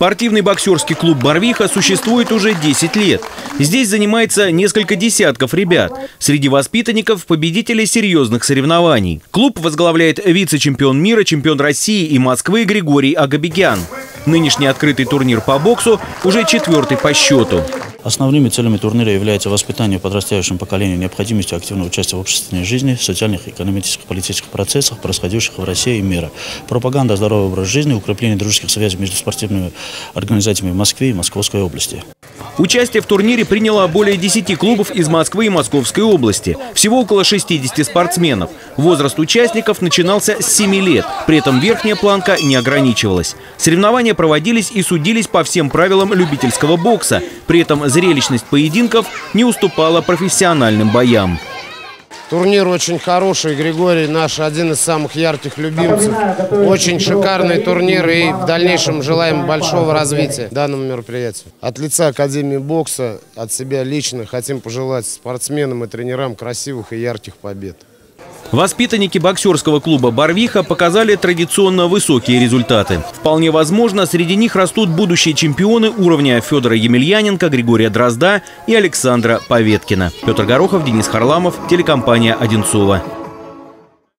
Спортивный боксерский клуб «Барвиха» существует уже 10 лет. Здесь занимается несколько десятков ребят. Среди воспитанников – победители серьезных соревнований. Клуб возглавляет вице-чемпион мира, чемпион России и Москвы Григорий Агабегян. Нынешний открытый турнир по боксу уже 4-й по счету. Основными целями турнира является воспитание подрастающего поколения необходимости активного участия в общественной жизни, социальных, экономических, политических процессах, происходящих в России и мире. Пропаганда здорового образа жизни, укрепление дружеских связей между спортивными организациями в Москве и Московской области. Участие в турнире приняло более 10 клубов из Москвы и Московской области. Всего около 60 спортсменов. Возраст участников начинался с 7 лет. При этом верхняя планка не ограничивалась. Соревнования проводились и судились по всем правилам любительского бокса. При этом зрелищность поединков не уступала профессиональным боям. Турнир очень хороший. Григорий наш один из самых ярких любимцев. Очень шикарный турнир и в дальнейшем желаем большого развития данному мероприятию. От лица Академии бокса, от себя лично хотим пожелать спортсменам и тренерам красивых и ярких побед. Воспитанники боксерского клуба «Барвиха» показали традиционно высокие результаты. Вполне возможно, среди них растут будущие чемпионы уровня Федора Емельяненко, Григория Дрозда и Александра Поветкина. Петр Горохов, Денис Харламов, телекомпания «Одинцово».